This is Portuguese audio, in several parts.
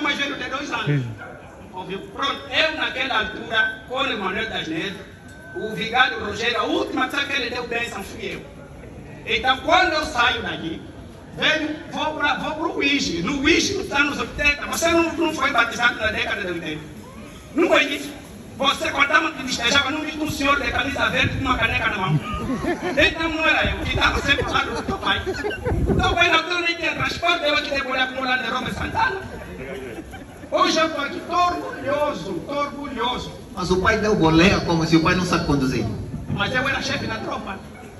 mais velho de 2 anos. Ouviu? Pronto, eu naquela altura, com o Manuel das Neves, o vigário Rogério, a última coisa que ele deu bênção fui eu. Então, quando eu saio daqui, vou para o Uísque. No Uísque, nos anos 80, você não foi batizado na década de 80. Não foi isso? Você, quando estava te destejava, não viu um senhor de camisa verde com uma caneca na mão. Então não era eu, que estava sempre ao lado do teu pai. O teu pai na altura nem tinha transporte, eu aqui depois com o Lando de Roma Santana. Hoje eu estou aqui, estou orgulhoso. Mas o pai deu boleia como se o pai não sabe conduzir. Mas eu era chefe da tropa.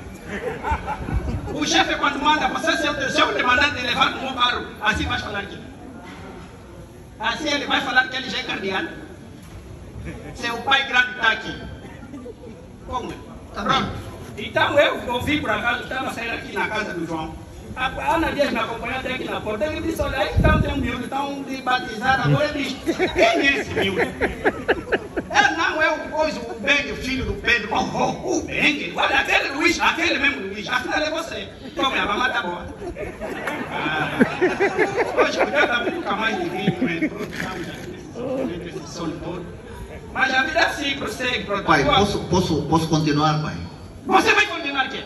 O chefe quando manda, você se eu te mandar te levar no meu carro, assim vai falar aqui. Assim ele vai falar que ele já é cardeal. Seu pai grande está aqui. Como? Tá pronto. Então eu ouvi por acaso, estava saindo aqui na casa do João. A Ana Dias me acompanhou até aqui na porta. Ele disse, olha, então tem um miúdo, estão de batizar. Agora ele diz, quem é esse miúdo? Não é o Beng, o filho do Pedro. O Beng? Olha, aquele Luiz, aquele mesmo Luiz. Afinal é você. Tome a mamãe tá boa. Hoje o Deus está nunca mais de vinho. Esse sol todo. Mas a vida assim prossegue. Pai, posso continuar, pai? Você vai continuar o quê?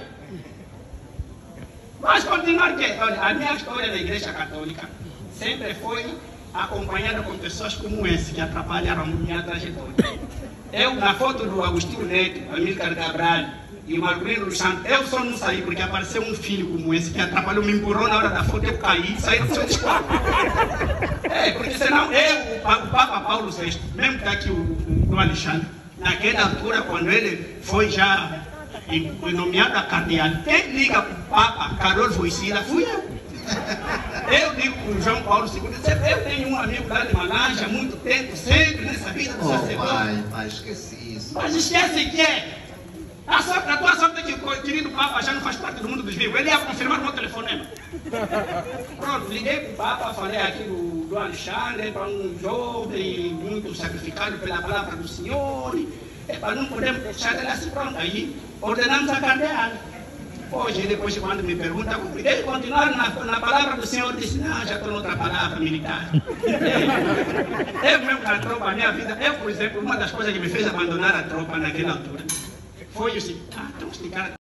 Vai continuar o quê? Olha, a minha história da Igreja Católica sempre foi acompanhada com pessoas como esse, que atrapalharam a minha trajetória. Eu, na foto do Agostinho Neto, Amílcar Cabral e o Marcolino dos Santos, eu só não saí porque apareceu um filho como esse que atrapalhou, me empurrou na hora da foto, eu caí, saí do seu desquadro. Porque senão eu, o Papa Paulo VI, mesmo que aqui o Alexandre, naquela altura, quando ele foi já nomeado a cardeal, quem liga para o Papa Carlos Wojtyla fui eu. Eu digo para o João Paulo II, eu tenho um amigo lá de Malange há muito tempo, sempre nessa vida do sacerdote. Pai, esqueci isso. Mas esquece que é. A tua sorte é que o querido Papa já não faz parte do mundo dos vivos. Ele ia confirmar no meu telefonema. Pronto, liguei para o Papa, falei aqui do Alexandre, para um jovem muito sacrificado pela palavra do Senhor. Para não podemos deixar ele assim, pronto. Aí ordenamos a cardeal. Hoje, depois quando me pergunta, ele continuar na palavra do Senhor, disse, não, já estou noutra palavra militar. Eu mesmo na tropa, a minha vida, eu, por exemplo, uma das coisas que me fez abandonar a tropa naquela altura, foi o seguinte, então este cara